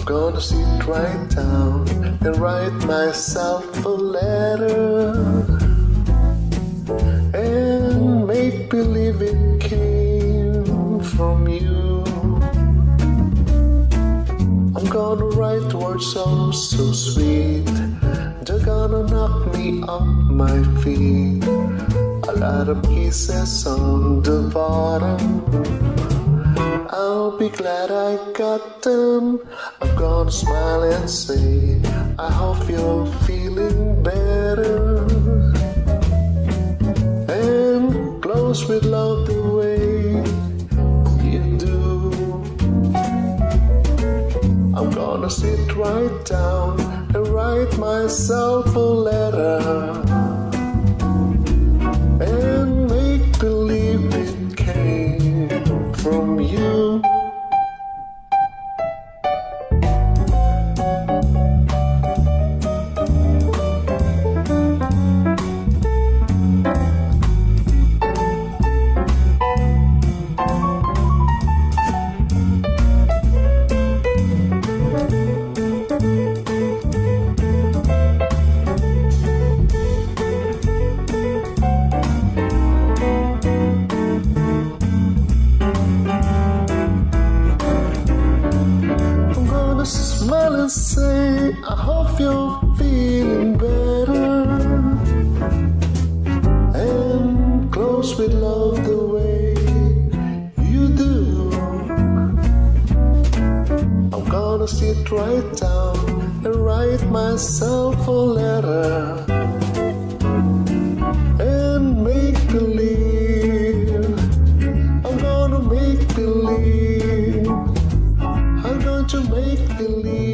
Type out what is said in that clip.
gonna sit right down and write myself a letter and make believe it came from you. I'm gonna write words so sweet, they're gonna knock me off my feet. A lot of kisses on the bottom, I'll be glad I got them. I'm gonna smile and say, I hope you're feeling better, and close with love the way you do. I'm gonna sit right down and write myself a letter and make believe it came from you. Smile and say, I hope you're feeling better, and close with love the way you do. I'm gonna sit right down and write myself a letter and make believe. I'm gonna make believe. I'm going to make believe.